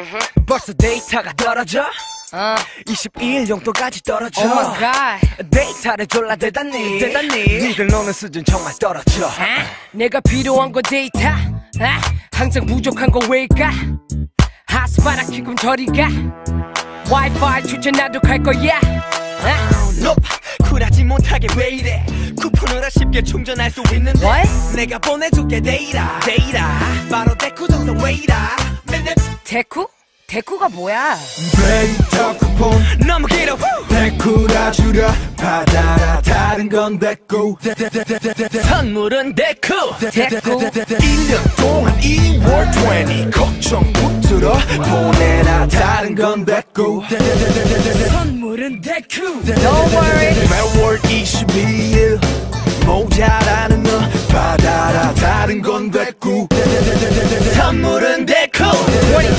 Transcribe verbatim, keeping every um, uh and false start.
벌써 데이터가 떨어져 어. 이십이 일 용도까지 떨어져 Oh my god. 데이터를 졸라 대단히 대단히 니들 노는 수준 정말 떨어져 아? 내가 필요한 건 데이터 아? 항상 부족한 건 왜일까 핫스팟 기금 저리가 와이파이 추천 나도 갈 거야 아? 높 쿨하지 못하게 왜 이래 쿠폰으로 쉽게 충전할 수 있는데 What? 내가 보내줄게 데이터 데이터 바로 데쿠 정성 왜이라 맨날 데쿠? 데쿠가 뭐야? 데이터 쿠폰 너무 길어 데쿠라 줄여 받아라 다른 건 데쿠 선물은 데쿠 데쿠 일 년 동안 이월 이십 걱정 붙들어 보내라 다른 건 데쿠 선물은 데쿠 Don't worry 매월 이십이 일 모자라는 너 받아라 다른 건 데쿠 선물은 데쿠 이십이